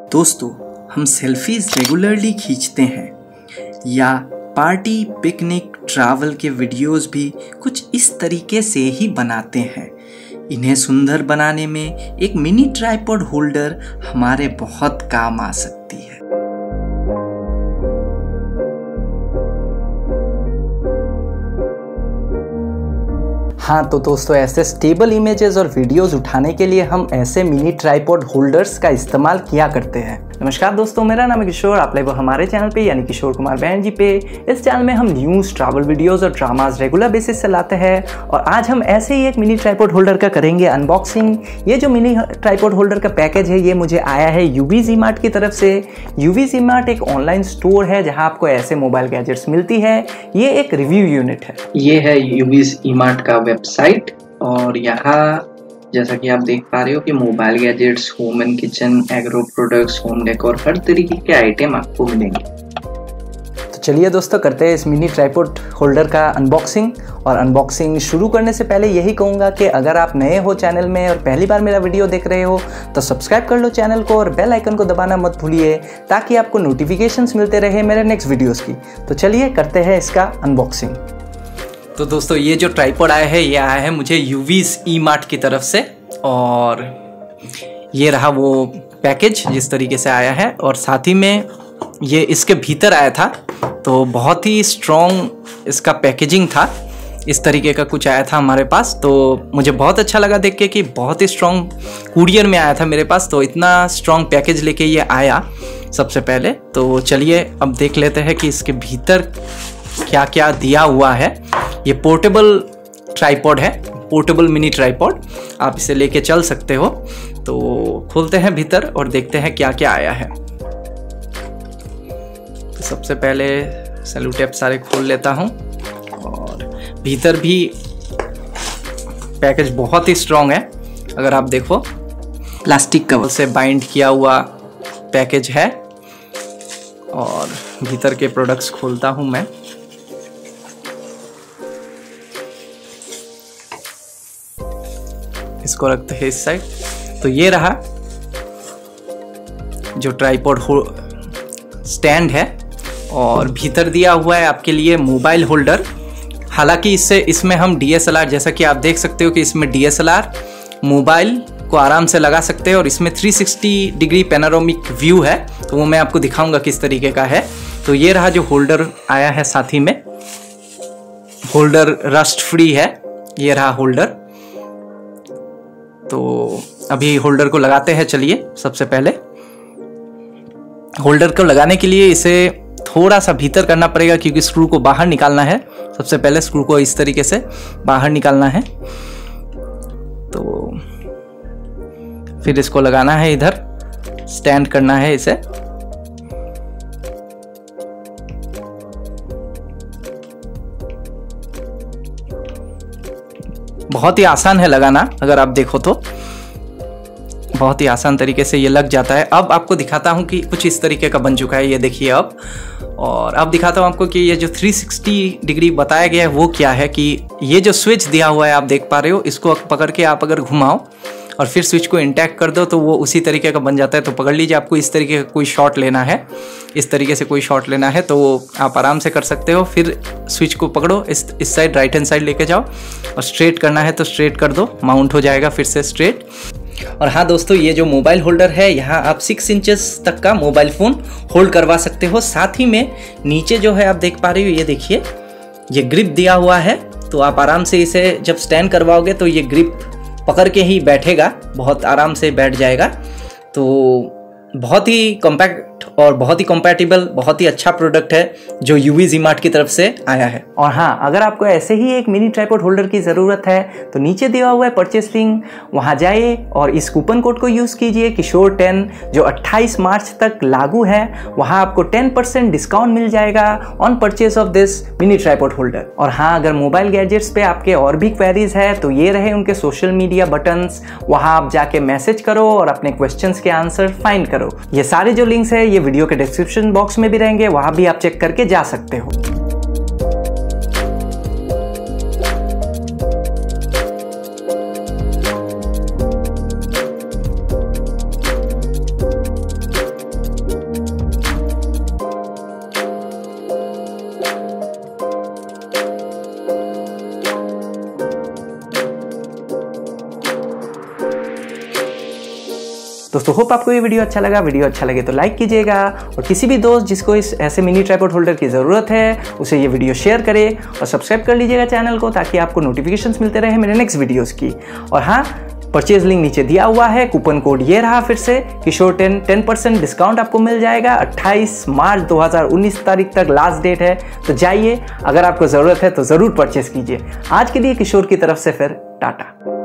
दोस्तों, हम selfies regularly खींचते हैं या पार्टी, पिकनिक, ट्रैवल के वीडियोस भी कुछ इस तरीके से ही बनाते हैं। इन्हें सुंदर बनाने में एक मिनी ट्राइपॉड होल्डर हमारे बहुत काम आ सकती है। हाँ तो दोस्तों, ऐसे स्टेबल इमेजेस और वीडियोस उठाने के लिए हम ऐसे मिनी ट्राइपॉड होल्डर्स का इस्तेमाल किया करते हैं। नमस्कार दोस्तों, मेरा नाम है किशोर। आप लाइव हमारे चैनल पे यानी किशोर कुमार बैनर्जी पे। इस चैनल में हम न्यूज़, ट्रैवल वीडियोस और ड्रामास रेगुलर बेसिस से लाते हैं और आज हम ऐसे ही एक मिनी ट्राइपॉड होल्डर का करेंगे अनबॉक्सिंग। ये जो मिनी ट्राइपॉड होल्डर का पैकेज है ये मुझे आया है यूवीज ई मार्ट की तरफ से। यूवीज ई मार्ट एक ऑनलाइन स्टोर है जहाँ आपको ऐसे मोबाइल गैजेट्स मिलती है। ये एक रिव्यू यूनिट है। ये है यूवीज ई मार्ट का वेबसाइट और यहाँ जैसा कि आप देख पा रहे हो कि mobile gadgets, home and kitchen, agro products, home decor, हर तरीके के आइटम आपको मिलेंगे। तो चलिए दोस्तों, करते हैं इस मिनी ट्राइपॉड होल्डर का अनबॉक्सिंग। और अनबॉक्सिंग शुरू करने से पहले यही कहूँगा कि अगर आप नए हो चैनल में और पहली बार मेरा वीडियो देख रहे हो तो सब्सक्राइब कर लो चैनल को और बेल आइकन को दबाना मत भूलिए ताकि आपको नोटिफिकेशंस मिलते रहे मेरे नेक्स्ट वीडियोज़ की। तो चलिए करते हैं इसका अनबॉक्सिंग। तो दोस्तों, ये जो ट्राइपॉड आया है ये आया है मुझे यूवीज ई मार्ट की तरफ से और ये रहा वो पैकेज जिस तरीके से आया है। और साथ ही में ये इसके भीतर आया था तो बहुत ही स्ट्रॉन्ग इसका पैकेजिंग था। इस तरीके का कुछ आया था हमारे पास, तो मुझे बहुत अच्छा लगा देख के कि बहुत ही स्ट्रॉन्ग कुरियर में आया था मेरे पास। तो इतना स्ट्रॉन्ग पैकेज लेके ये आया सबसे पहले। तो चलिए अब देख लेते हैं कि इसके भीतर क्या क्या दिया हुआ है। ये पोर्टेबल ट्राइपॉड है, पोर्टेबल मिनी ट्राइपॉड, आप इसे लेके चल सकते हो। तो खोलते हैं भीतर और देखते हैं क्या क्या आया है। तो सबसे पहले सेलो टेप सारे खोल लेता हूँ और भीतर भी पैकेज बहुत ही स्ट्रॉन्ग है। अगर आप देखो प्लास्टिक कवर से बाइंड किया हुआ पैकेज है। और भीतर के प्रोडक्ट्स खोलता हूँ मैं। इसको रखते हैं इस साइड। तो ये रहा जो ट्राइपॉड स्टैंड है और भीतर दिया हुआ है आपके लिए मोबाइल होल्डर। हालांकि इसमें हम DSLR, जैसा कि आप देख सकते हो कि इसमें DSLR मोबाइल को आराम से लगा सकते हैं और इसमें 360 डिग्री पैनोरामिक व्यू है। तो वो मैं आपको दिखाऊंगा किस तरीके का है। तो ये रहा जो होल्डर आया है, साथ ही में होल्डर रस्ट फ्री है। ये रहा होल्डर। तो अभी होल्डर को लगाते हैं। चलिए, सबसे पहले होल्डर को लगाने के लिए इसे थोड़ा सा भीतर करना पड़ेगा क्योंकि स्क्रू को बाहर निकालना है। सबसे पहले स्क्रू को इस तरीके से बाहर निकालना है। तो फिर इसको लगाना है, इधर स्टैंड करना है इसे। बहुत ही आसान है लगाना, अगर आप देखो तो बहुत ही आसान तरीके से ये लग जाता है। अब आपको दिखाता हूँ कि कुछ इस तरीके का बन चुका है, ये देखिए अब। और अब दिखाता हूँ आपको कि ये जो 360 डिग्री बताया गया है वो क्या है। कि ये जो स्विच दिया हुआ है आप देख पा रहे हो, इसको पकड़ के आप अगर घुमाओ और फिर स्विच को इंटैक्ट कर दो तो वो उसी तरीके का बन जाता है। तो पकड़ लीजिए, आपको इस तरीके का कोई शॉट लेना है, इस तरीके से कोई शॉट लेना है तो आप आराम से कर सकते हो। फिर स्विच को पकड़ो, इस साइड राइट हैंड साइड लेके जाओ और स्ट्रेट करना है तो स्ट्रेट कर दो, माउंट हो जाएगा फिर से स्ट्रेट। और हाँ दोस्तों, ये जो मोबाइल होल्डर है यहाँ आप 6 इंचेस तक का मोबाइल फ़ोन होल्ड करवा सकते हो। साथ ही में नीचे जो है आप देख पा रहे हो, ये देखिए ये ग्रिप दिया हुआ है। तो आप आराम से इसे जब स्टैंड करवाओगे तो ये ग्रिप पकड़ के ही बैठेगा, बहुत आराम से बैठ जाएगा। तो बहुत ही कॉम्पैक्ट और बहुत ही कंपैटिबल, बहुत ही अच्छा प्रोडक्ट है जो यूवीज ई मार्ट की तरफ से आया है। और हाँ, अगर आपको ऐसे ही एक मिनी ट्राइपॉड होल्डर की ज़रूरत है तो नीचे दिया हुआ है परचेस लिंक, वहाँ जाइए और इस कूपन कोड को यूज़ कीजिए किशोर 10, जो 28 मार्च तक लागू है। वहाँ आपको 10% डिस्काउंट मिल जाएगा on purchase of this mini tripod holder. और हाँ, अगर मोबाइल गैजेट्स पे आपके और भी क्वेरीज है तो ये रहे उनके सोशल मीडिया बटन्स, वहाँ आप जाके मैसेज करो और अपने क्वेश्चंस के आंसर फाइंड करो। ये सारे जो लिंक्स है ये वीडियो के डिस्क्रिप्शन बॉक्स में भी रहेंगे, वहां भी आप चेक करके जा सकते हो। तो होप आपको ये वीडियो अच्छा लगा। वीडियो अच्छा लगे तो लाइक कीजिएगा और किसी भी दोस्त जिसको इस ऐसे मिनी ट्राइपॉड होल्डर की ज़रूरत है उसे ये वीडियो शेयर करे और सब्सक्राइब कर लीजिएगा चैनल को, ताकि आपको नोटिफिकेशंस मिलते रहे मेरे नेक्स्ट वीडियोज़ की। और हाँ, परचेज लिंक नीचे दिया हुआ है, कूपन कोड ये रहा फिर से किशोर 10% डिस्काउंट आपको मिल जाएगा। 28 मार्च 2019 तारीख तक लास्ट डेट है, तो जाइए, अगर आपको ज़रूरत है तो ज़रूर परचेज कीजिए। आज के लिए किशोर की तरफ से फिर टाटा।